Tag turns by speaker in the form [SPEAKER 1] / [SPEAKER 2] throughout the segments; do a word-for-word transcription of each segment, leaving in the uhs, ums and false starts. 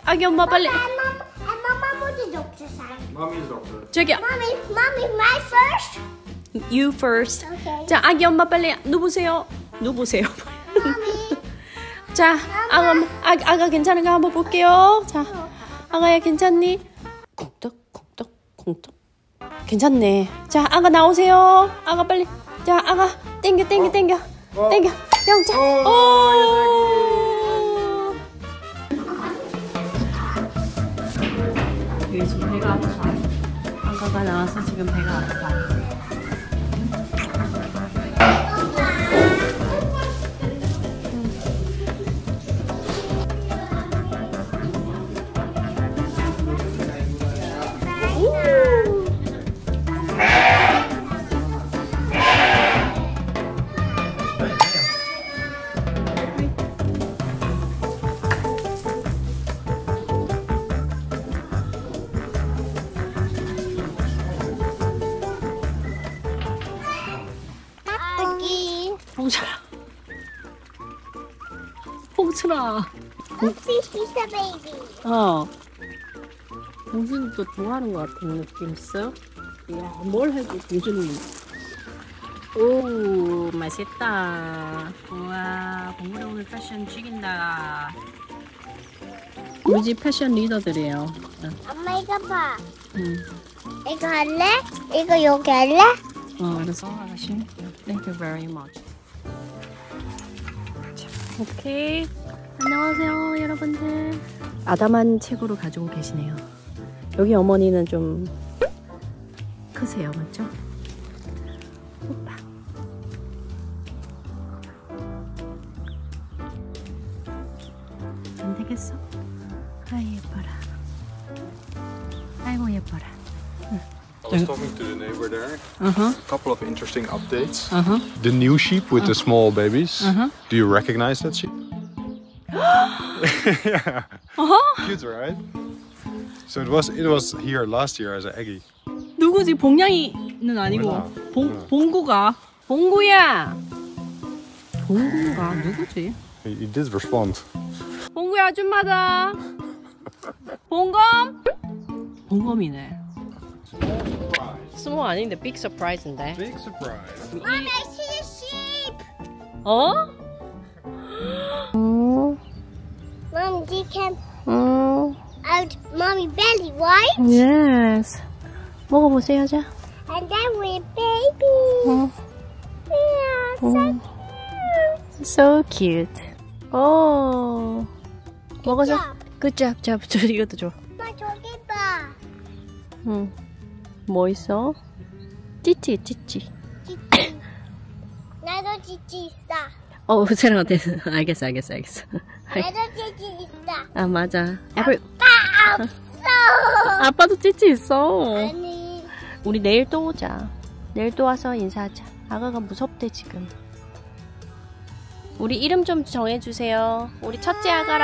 [SPEAKER 1] 아기 엄마 빨리.
[SPEAKER 2] Mama doctor zijn.
[SPEAKER 3] Mommy's doctor.
[SPEAKER 1] 저기요.
[SPEAKER 2] Mommy, mommy, my first.
[SPEAKER 1] You first.
[SPEAKER 2] Okay.
[SPEAKER 1] 자, 아기 엄마 빨리 누구세요? 누구세요?
[SPEAKER 2] Mommy.
[SPEAKER 1] 자, 아가, 아, 아가 괜찮은가 한번 볼게요. 자, 아가야 괜찮니? 콩떡, 콩떡, 콩떡. 괜찮네. 자, 아가 나오세요. 아가 빨리. 자, 아가 땡겨, 땡겨,
[SPEAKER 3] 어.
[SPEAKER 1] 땡겨,
[SPEAKER 3] 어.
[SPEAKER 1] 땡겨. 영차.
[SPEAKER 3] 어,
[SPEAKER 1] 오. 여기 지금 배가 아파. 아가가 나와서 지금 배가 아파.
[SPEAKER 2] Aggie.
[SPEAKER 1] 봉철아. 봉철아.
[SPEAKER 2] Oopsie, she's a baby.
[SPEAKER 1] 어. 봉준이도 좋아하는 것 같은 느낌 있어? 이야, 뭘 해도 봉준이. 오, 맛있다. 우와, 봉준이 오늘 패션 죽인다. 우리 집 패션 리더들이에요.
[SPEAKER 2] 엄마 이거 봐.
[SPEAKER 1] 응.
[SPEAKER 2] 이거 할래? 이거 여기 할래?
[SPEAKER 1] 어, 알았어, 아가씨. Thank you very much. 자, 오케이. 안녕하세요, 여러분들. 아담한 책으로 가지고 계시네요. 여기 어머니는 좀 크세요, 맞죠? 오빠. 안 되겠어? 아이 예뻐라. 아이고 예뻐라.
[SPEAKER 3] I was talking to the neighbor there.
[SPEAKER 1] Uh-huh.
[SPEAKER 3] A couple of interesting updates.
[SPEAKER 1] Uh-huh.
[SPEAKER 3] The new sheep with the small babies.
[SPEAKER 1] Uh-huh.
[SPEAKER 3] Do you recognize that sheep? Yeah.
[SPEAKER 1] Uh-huh.
[SPEAKER 3] Cute, right? So it was it was here last year as an eggie.
[SPEAKER 1] 누구지? 봉냥이는 아니고
[SPEAKER 3] 몰라.
[SPEAKER 1] 봉
[SPEAKER 3] 몰라.
[SPEAKER 1] 봉구가. 봉구야. 봉구가 누구지?
[SPEAKER 3] He, he did respond.
[SPEAKER 1] 봉구야 아줌마다. 봉검? 봉검이네. 스몰 아닌데 빅 서프라이즈인데.
[SPEAKER 3] Big surprise.
[SPEAKER 2] Mommy, I see a sheep.
[SPEAKER 1] 어? 음.
[SPEAKER 2] Mom, you can
[SPEAKER 1] 음.
[SPEAKER 2] out mommy belly, right?
[SPEAKER 1] Yes. 먹어보세요, 자.
[SPEAKER 2] And then we're baby.
[SPEAKER 1] 음.
[SPEAKER 2] Yeah, so
[SPEAKER 1] 음. So cute. 오. 먹어줘. Good job, job. 저 이것도 줘.
[SPEAKER 2] 엄마 저기 봐.
[SPEAKER 1] 응. 뭐 있어? 찌찌, 찌찌.
[SPEAKER 2] 찌찌. 나도 찌찌 있어.
[SPEAKER 1] 어, 세랑아, 됐어. 알겠어, 알겠어, 알겠어.
[SPEAKER 2] 나도 찌찌 있어.
[SPEAKER 1] 아, 맞아. 애플.
[SPEAKER 2] 아, 없어.
[SPEAKER 1] 아빠도 찌찌 있어.
[SPEAKER 2] 아니.
[SPEAKER 1] 우리 내일 또 오자. 내일 또 와서 인사하자. 아가가 무섭대, 지금. 우리 이름 좀 정해주세요. 우리 첫째 아가라.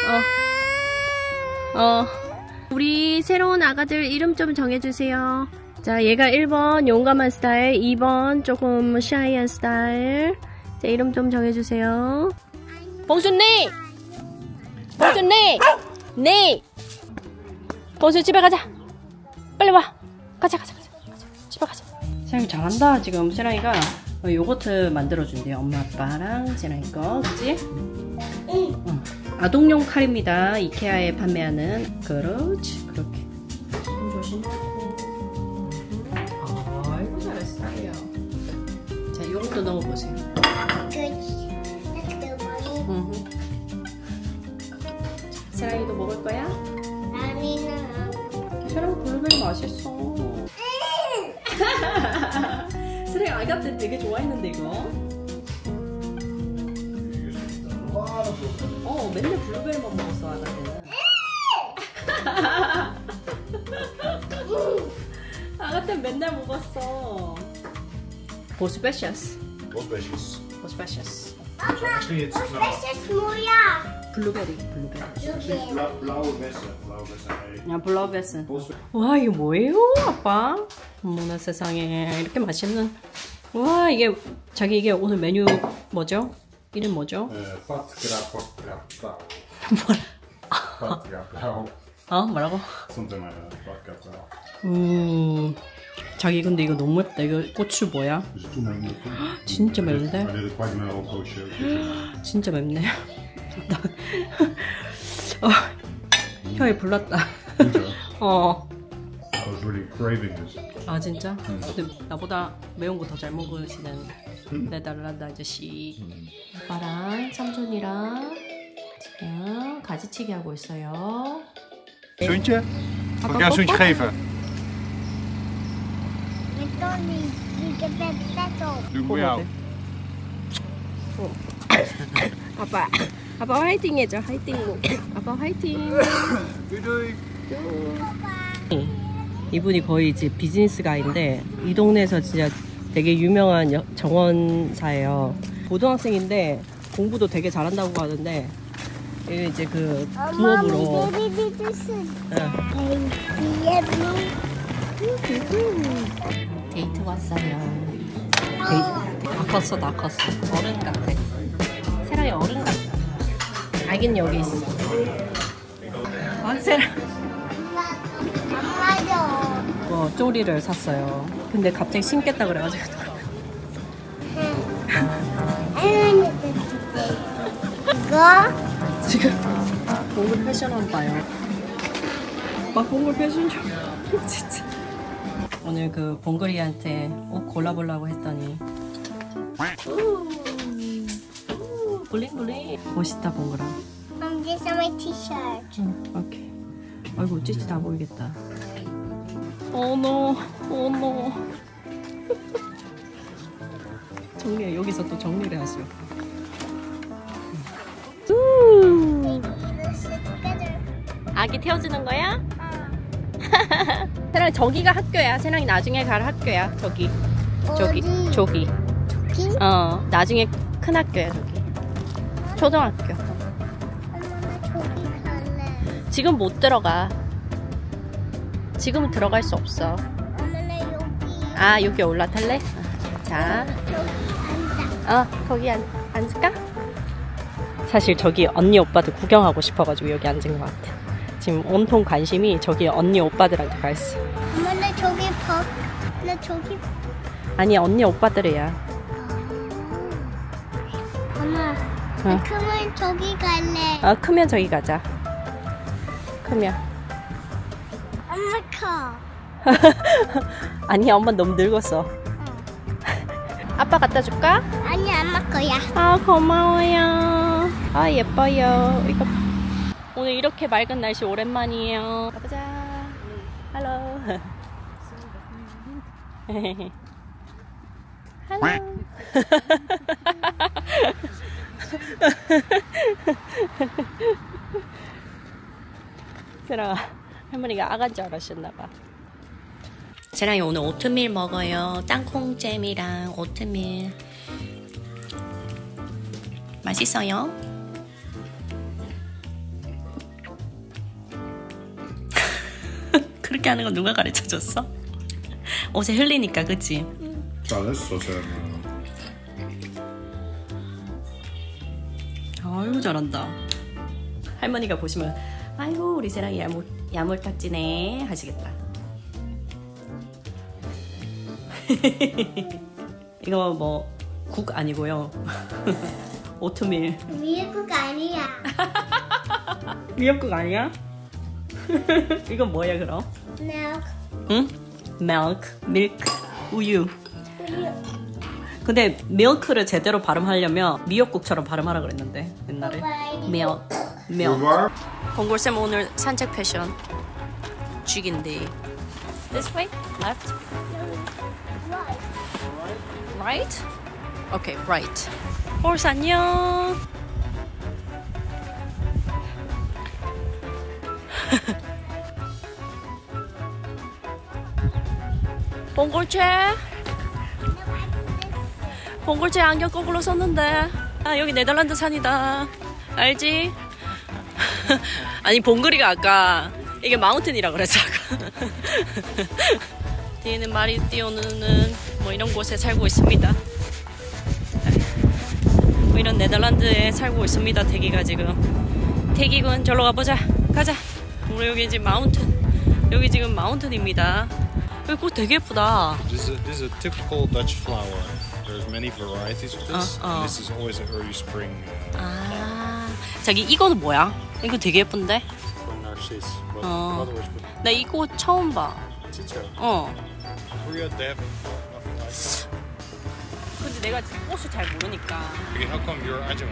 [SPEAKER 1] 어. 어. 우리 새로운 아가들 이름 좀 정해주세요. 자, 얘가 일 번 용감한 스타일, 이 번 조금 샤이한 스타일. 자, 이름 좀 정해주세요. 봉순이! 봉순이! 네! 봉순 집에 가자. 빨리 와. 가자, 가자, 가자. 가자. 집에 가자. 세랑이 잘한다. 지금 세랑이가 요거트 만들어준대요. 엄마 아빠랑 세랑이 거. 그치?
[SPEAKER 2] 응.
[SPEAKER 1] 응. 아동용 칼입니다. 이케아에 판매하는. 그렇지. 그렇게. 손 조심. 아이고 잘했어요. 자, 요것도 넣어보세요.
[SPEAKER 2] Good. Let's go, mommy.
[SPEAKER 1] 응. 세랑이도 먹을 거야?
[SPEAKER 2] 아니는.
[SPEAKER 1] 세랑이 블루베리 맛있어. 세랑이 아가 때 되게 좋아했는데 이거. 어, 맨날 블루베리만 먹었어, 아가 때는. 아가 때는 맨날 먹었어. 보스베셔스.
[SPEAKER 3] Bosbesjes.
[SPEAKER 1] 보스베셔스.
[SPEAKER 3] Actually, it's
[SPEAKER 2] Wat is het mooie?
[SPEAKER 1] 블루베리, 블루베리.
[SPEAKER 3] blauwe, blauwe bessen. Blauwe bessen.
[SPEAKER 1] 야, 블루베스.
[SPEAKER 3] Bosbe-
[SPEAKER 1] 와, 이거 뭐예요, 아빠? 어머나 세상에. 이렇게 맛있는. 와, 이게, 자기 이게 오늘 메뉴 뭐죠? 이름 뭐죠?
[SPEAKER 3] Eh, pat, krap, pat, krap, pat.
[SPEAKER 1] 뭐라?
[SPEAKER 3] Fuck got out.
[SPEAKER 1] 어? 뭐라고?
[SPEAKER 3] Something like that. Fuck got out.
[SPEAKER 1] 음... 자기 근데 이거 너무 맵다. 이거 고추 뭐야?
[SPEAKER 3] There's too many more things.
[SPEAKER 1] 진짜 맵는데?
[SPEAKER 3] I did it quite well post show.
[SPEAKER 1] 진짜 맵네. 어, 혀에 불났다.
[SPEAKER 3] 진짜?
[SPEAKER 1] 어.
[SPEAKER 3] I was really craving this.
[SPEAKER 1] 아 진짜? 근데 나보다 매운 거 더 잘 먹으시는 네덜란드 아저씨. 오빠랑 삼촌이랑 지금 가지치기 하고 있어요.
[SPEAKER 3] Zoentje? Mag ik jou een zoentje geven?
[SPEAKER 2] Met Tony, ik heb het net op.
[SPEAKER 3] Doe ik voor jou.
[SPEAKER 1] 아빠, 아빠 화이팅 해줘. 화이팅. 아빠 화이팅.
[SPEAKER 3] Doei doei.
[SPEAKER 1] 이분이 거의 이제 비즈니스 가인데 이 동네에서 진짜 되게 유명한 여, 정원사예요. 고등학생인데 공부도 되게 잘한다고 하는데 이게 이제 그 부업으로. 데이트 왔어요. 데이트. 다 컸어, 다 컸어. 어른 같아. 세랑이 어른 같아. 아기는 여기 있어. 아, 세랑. 어, 쪼리를 샀어요. 근데 갑자기 신겠다 그래가지고.
[SPEAKER 2] 이거?
[SPEAKER 1] 지금 봉글 패션 한 봐요. 막 봉글 패션 좀 진짜. 오늘 그 봉글이한테 옷 골라보려고 했더니 우, 우, 블링블링 멋있다 봉글아.
[SPEAKER 2] Um, this is my t-shirt.
[SPEAKER 1] 응, 오케이. 아이고 찌찌 다 보이겠다. 어머 어머. 정리해. 여기서 또 정리를 하시오. 아기 태워주는 거야? 세랑이 저기가 학교야. 세랑이 나중에 갈 학교야. 저기 저기
[SPEAKER 2] 어디?
[SPEAKER 1] 저기
[SPEAKER 2] 저기?
[SPEAKER 1] 어 나중에 큰 학교야. 저기 초등학교.
[SPEAKER 2] 엄마 저기 갈래.
[SPEAKER 1] 지금 못 들어가. 지금은 들어갈 수 없어.
[SPEAKER 2] 엄마 나 여기.
[SPEAKER 1] 아 여기 올라탈래? 자
[SPEAKER 2] 저기 앉아.
[SPEAKER 1] 어 거기 앉, 앉을까? 사실 저기 언니 오빠들 구경하고 싶어가지고 여기 앉은 것 같아. 지금 온통 관심이 저기 언니 오빠들한테 가 있어.
[SPEAKER 2] 엄마 나 저기 봐. 나 저기.
[SPEAKER 1] 아니 언니 오빠들이야.
[SPEAKER 2] 엄마.
[SPEAKER 1] 응.
[SPEAKER 2] 나 그러면 저기 갈래.
[SPEAKER 1] 어 크면 저기 가자. 크면.
[SPEAKER 2] 엄마 커.
[SPEAKER 1] 아니야 엄마 너무 늙었어. 아빠 갖다 줄까?
[SPEAKER 2] 아니 엄마 거야.
[SPEAKER 1] 아 고마워요. 아 예뻐요. 이거 오늘 이렇게 맑은 날씨 오랜만이에요. 가보자. 할로. 할로. 세랑아 할머니가 아가인 줄 알았었나봐. 세랑이 오늘 오트밀 먹어요. 땅콩잼이랑 오트밀. 맛있어요? 그렇게 하는 거 누가 가르쳐줬어? 옷에 흘리니까 그치?
[SPEAKER 3] 잘했어, 쌤.
[SPEAKER 1] 아이고 잘한다. 할머니가 보시면 아이고 우리 세랑이 야물, 야물딱지네 하시겠다. 이거 뭐 국 아니고요. 오트밀.
[SPEAKER 2] 미역국 아니야.
[SPEAKER 1] 미역국 아니야? 이건 뭐야 그럼?
[SPEAKER 2] milk.
[SPEAKER 1] 응? milk, milk, 우유. 근데 milk를 제대로 발음하려면 미역국처럼 발음하라 그랬는데 옛날에. milk, milk. 봉골쌤 오늘 산책 패션 죽인데. This way? Left? Right? Okay, right. 홀스 안녕. 봉골채. 봉골채 안경 거꾸로 썼는데. 아 여기 네덜란드 산이다. 알지? 아니 봉글이가 아까 이게 마운틴이라 그랬어. 뒤에는 말이 뛰어노는 뭐 이런 곳에 살고 있습니다. 뭐 이런 네덜란드에 살고 있습니다. 태기가 지금. 태기군 절로 가보자. 가자. 우리 여기 지금 마운튼. 여기 지금 마운튼입니다. 여기 꽃 되게 예쁘다.
[SPEAKER 3] This is, this is a typical Dutch flower. There's many varieties of this.
[SPEAKER 1] 어, 어.
[SPEAKER 3] And this is always an early spring. Uh,
[SPEAKER 1] 아, 자기 이거는 뭐야? 이거 되게 예쁜데?
[SPEAKER 3] narcissus. But
[SPEAKER 1] 어.
[SPEAKER 3] otherwise, but
[SPEAKER 1] 나 이 꽃 처음 봐.
[SPEAKER 3] 진짜.
[SPEAKER 1] 어.
[SPEAKER 3] Korea, they have nothing like that.
[SPEAKER 1] 근데 내가 지금 꽃을 잘 모르니까.
[SPEAKER 3] Okay, how come you're Ajima?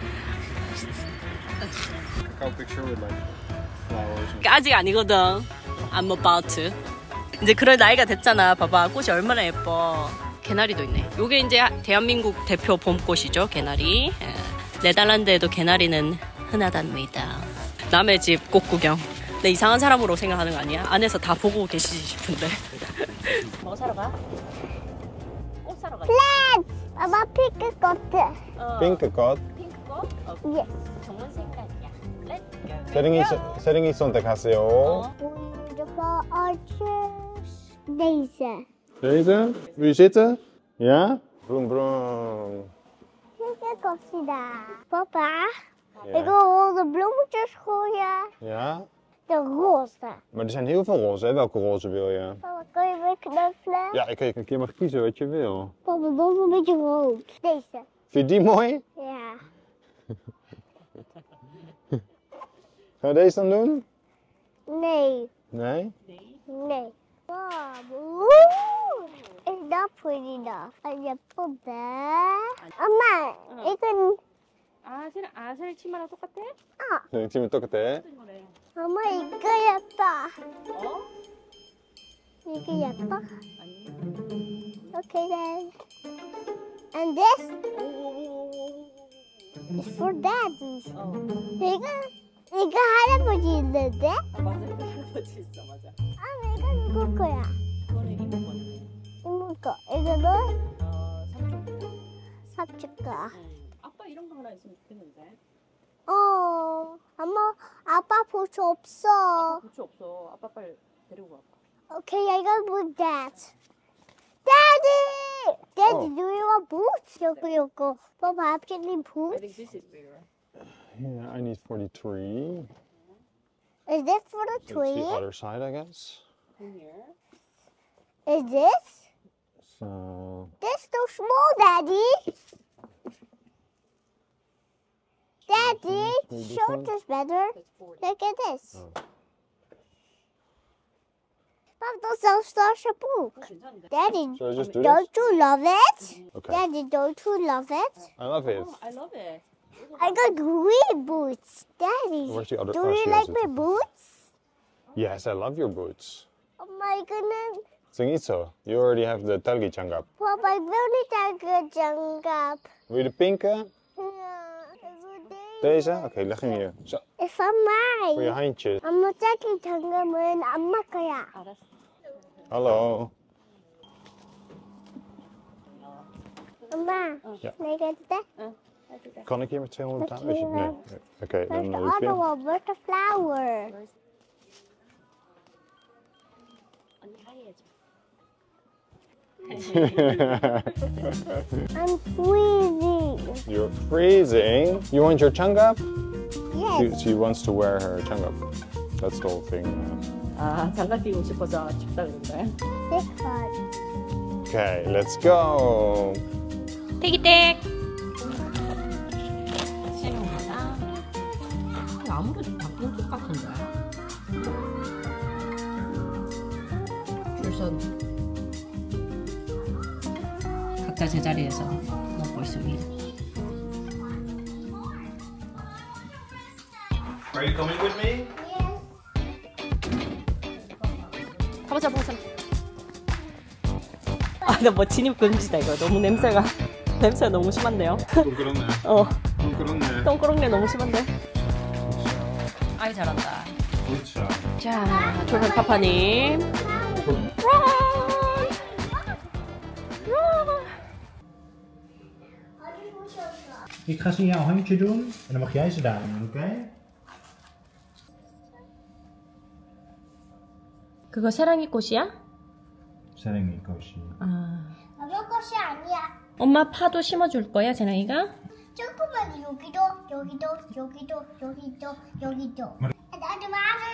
[SPEAKER 3] Kakao picture with like flowers. And...
[SPEAKER 1] 아직 아니거든. I'm about to. 이제 그럴 나이가 됐잖아. 봐봐, 꽃이 얼마나 예뻐. 개나리도 있네. 요게 이제 대한민국 대표 봄꽃이죠, 개나리. 예. 네덜란드에도 개나리는 흔하답니다. 남의 집 꽃 구경. 내 이상한 사람으로 생각하는 거 아니야? 안에서 다 보고 계시지 싶은데. 뭐 사러 가? 꽃 사러 가.
[SPEAKER 2] Let's! 엄마 핑크 꽃.
[SPEAKER 1] 어.
[SPEAKER 4] Pink got.
[SPEAKER 1] 핑크꽃? 어.
[SPEAKER 2] Yes.
[SPEAKER 1] 좋은 생각이야. Let's go.
[SPEAKER 4] 세링이 세링이 선택하세요.
[SPEAKER 1] 어.
[SPEAKER 2] Wonderful arches. Deze.
[SPEAKER 4] Deze? Wil je zitten? Ja? Broem broem.
[SPEAKER 2] 핑크 꽃이다. Papa,
[SPEAKER 4] Ja.
[SPEAKER 2] ik wil de bloemetjes gooien.
[SPEAKER 4] Ja?
[SPEAKER 2] De roze.
[SPEAKER 4] Maar er zijn heel veel roze, hè? Welke roze wil je?
[SPEAKER 2] Papa, kan je weer knuffelen?
[SPEAKER 4] Ja, ik kan je een keer maar kiezen wat je wil.
[SPEAKER 2] Papa, dat is een beetje rood. Deze.
[SPEAKER 4] Vind je die mooi?
[SPEAKER 2] Ja.
[SPEAKER 4] Gaan we deze dan doen?
[SPEAKER 2] Nee.
[SPEAKER 4] Nee?
[SPEAKER 2] Nee. Wow. Oeh. Is dat pretty enough? En je poppen. Oma, ik ben...
[SPEAKER 1] 아, 쟤는 아셀 치마랑 똑같아?
[SPEAKER 4] Nee, ik zie me 똑같아.
[SPEAKER 2] 엄마, 이거 예뻐.
[SPEAKER 1] 어?
[SPEAKER 2] 이거 예뻐?
[SPEAKER 1] 아니.
[SPEAKER 2] Okay then. And this is for daddy.
[SPEAKER 1] 어.
[SPEAKER 2] 이거, 이거 할아버지 있는데?
[SPEAKER 1] 아, 맞아. 할아버지 있어, 맞아.
[SPEAKER 2] 아, 이거 누구 거야?
[SPEAKER 1] 그거는 이모 거네.
[SPEAKER 2] 이모 거. 이거는
[SPEAKER 1] 어, 삼촌 거.
[SPEAKER 2] 사축 거.
[SPEAKER 1] 응. 아빠 이런 거 하나 있으면 좋겠는데.
[SPEAKER 2] 어, 엄마, 아빠 볼 수 없어.
[SPEAKER 1] 아빠 고추 없어. 아빠 빨리 데리고 가.
[SPEAKER 2] Okay, I gotta put that. Daddy! Daddy,
[SPEAKER 4] Oh.
[SPEAKER 2] do you want boots? 여기, 여기. Papa, heb je niet
[SPEAKER 1] I
[SPEAKER 2] boots?
[SPEAKER 1] think this is bigger.
[SPEAKER 4] Yeah, I need forty-three.
[SPEAKER 2] Is this for the
[SPEAKER 4] That's
[SPEAKER 2] tree?
[SPEAKER 4] the other side, I guess.
[SPEAKER 1] In here.
[SPEAKER 2] Is this?
[SPEAKER 4] So,
[SPEAKER 2] This too small, Daddy. Daddy,
[SPEAKER 4] Maybe this
[SPEAKER 2] short
[SPEAKER 4] one?
[SPEAKER 2] is better.
[SPEAKER 1] That's forty.
[SPEAKER 2] Look at this.
[SPEAKER 4] Oh.
[SPEAKER 2] Papa, dat is een starse boek.
[SPEAKER 1] 그거 괜찮은데?
[SPEAKER 2] Daddy,
[SPEAKER 4] should I just do this?
[SPEAKER 2] don't you love it?
[SPEAKER 4] Okay.
[SPEAKER 2] Daddy, don't you love it?
[SPEAKER 4] I love it.
[SPEAKER 1] Oh, I love it.
[SPEAKER 2] I got green boots. Daddy,
[SPEAKER 4] Where's the other?
[SPEAKER 2] do
[SPEAKER 4] oh,
[SPEAKER 2] you
[SPEAKER 4] she
[SPEAKER 2] like
[SPEAKER 4] has it.
[SPEAKER 2] my boots?
[SPEAKER 4] Yes, I love your boots.
[SPEAKER 2] Oh my goodness.
[SPEAKER 4] Zeg niet zo. You already have the talgi changap.
[SPEAKER 2] Papa, ik wil niet uit de jangap.
[SPEAKER 4] Wil je de pinke?
[SPEAKER 2] Ja, ik wil deze.
[SPEAKER 4] Deze? Oké, okay, leg hem hier. Zo,
[SPEAKER 2] Is van
[SPEAKER 4] voor je
[SPEAKER 2] mij.
[SPEAKER 4] handjes.
[SPEAKER 2] 엄마 자기 장갑은 엄마 거야.
[SPEAKER 1] 알았어.
[SPEAKER 4] Hallo.
[SPEAKER 2] 엄마,
[SPEAKER 4] Ja.
[SPEAKER 2] 내가 해도 돼?
[SPEAKER 1] 응. 해도 돼.
[SPEAKER 4] Kan ik hier met tweehonderd betalen?
[SPEAKER 2] Dankjewel.
[SPEAKER 4] Nee. Nee. Oké,
[SPEAKER 2] Where's
[SPEAKER 4] dan
[SPEAKER 2] the
[SPEAKER 4] doe ik
[SPEAKER 2] other
[SPEAKER 4] weer.
[SPEAKER 2] one? Where's the flower?
[SPEAKER 1] 언니 하이해줘.
[SPEAKER 2] I'm freezing.
[SPEAKER 4] You're freezing. You want your changap? She,
[SPEAKER 2] Yes.
[SPEAKER 4] she wants to wear her changap. That's the whole thing.
[SPEAKER 1] 아, 장갑 끼고 싶어서 춥다 그런데.
[SPEAKER 2] This one.
[SPEAKER 4] Okay, let's go.
[SPEAKER 1] 태기댁. 새로운 거다. 아무래도 바쁜 쪽 같은데. 줄선 각자 제자리에서 먹고 있습니다.
[SPEAKER 3] Are you coming with me?
[SPEAKER 1] 가보자, 가보자. 아, 나 뭐 진입 금지다 이거. 너무 냄새가 냄새가 너무 심한데요.
[SPEAKER 3] Donkerone.
[SPEAKER 1] 어,
[SPEAKER 3] Donkerone.
[SPEAKER 1] 똥꾸렁내 너무 심한데. 아이 잘한다.
[SPEAKER 3] Goed zo.
[SPEAKER 1] 자, 조선 파파님.
[SPEAKER 5] Ik ga ze in jouw handje doen en dan mag jij ze daar doen, oké? Okay?
[SPEAKER 1] 그거 사랑이 꽃이야?
[SPEAKER 5] 사랑이 꽃이.
[SPEAKER 1] 아.
[SPEAKER 2] 엄마 것이 아니야.
[SPEAKER 1] 엄마 파도 심어줄 거야, 재랑이가?
[SPEAKER 2] 조금만 여기도, 여기도, 여기도, 여기도, 여기도. 나 de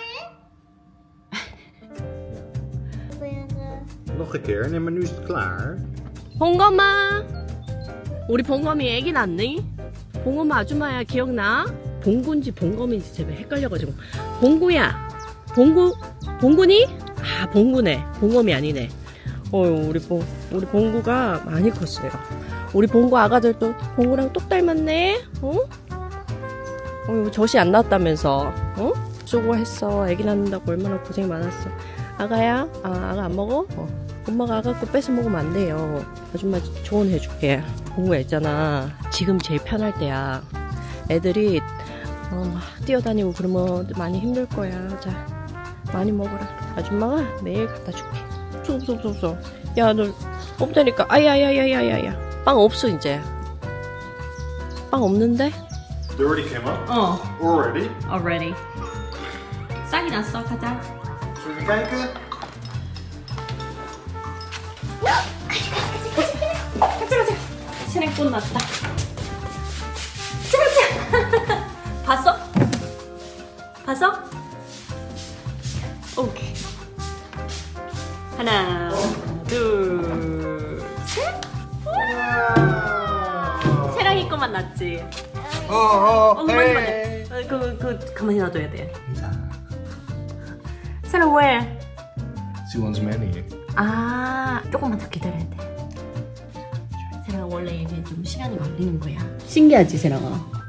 [SPEAKER 2] water.
[SPEAKER 4] Nog een keer. Nee, maar nu is het klaar.
[SPEAKER 1] 봉검아, 우리 봉검이 애기 낳니? 봉검아 아줌마야 기억나? 봉구인지 봉검인지 제발 헷갈려가지고. 봉구야, 봉구, 봉구니? 아 봉구네, 봉검이 아니네. 어휴 우리 봉, 우리 봉구가 많이 컸어요. 우리 봉구 아가들도 봉구랑 똑 닮았네. 어? 어휴 젖이 안 나왔다면서. 어? 수고했어. 애기 낳는다고 얼마나 고생이 많았어. 아가야? 아 아가 안 먹어? 어. 엄마가 아가 거 뺏어 먹으면 안 돼요. 아줌마 조언 해줄게. 봉구야 있잖아. 지금 제일 편할 때야. 애들이 어, 막 뛰어다니고 그러면 많이 힘들 거야. 자, 많이 먹어라. 아줌마가 매일 갖다 줄게. 없어 없어 없어 없어. 야 너 없다니까. 아야야야야야야. 빵 없어 이제. 빵 없는데?
[SPEAKER 4] They already came up?
[SPEAKER 1] 어.
[SPEAKER 4] Already?
[SPEAKER 1] Already. 싹이 났어. 가자.
[SPEAKER 4] Zullen we kijken?
[SPEAKER 1] 가자 가자. 스낵돈 났다. 가자 가자. 봤어? 봤어? 오케이. 하나, 둘, 셋. 세랑이 거만 났지.
[SPEAKER 4] Oh, oh,
[SPEAKER 1] 어, 맞네 맞네. 어, 그, 그 가만히 놔둬야 돼. 세랑 왜?
[SPEAKER 4] She wants many.
[SPEAKER 1] 아, 조금만 더 기다려야 돼. 세랑아 원래 이게 좀 시간이 걸리는 거야. 신기하지 세랑아?